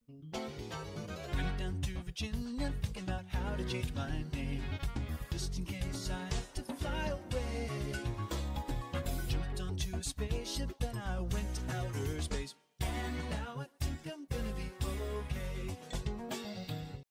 Went down to Virginia thinking about how to change my name, just in case I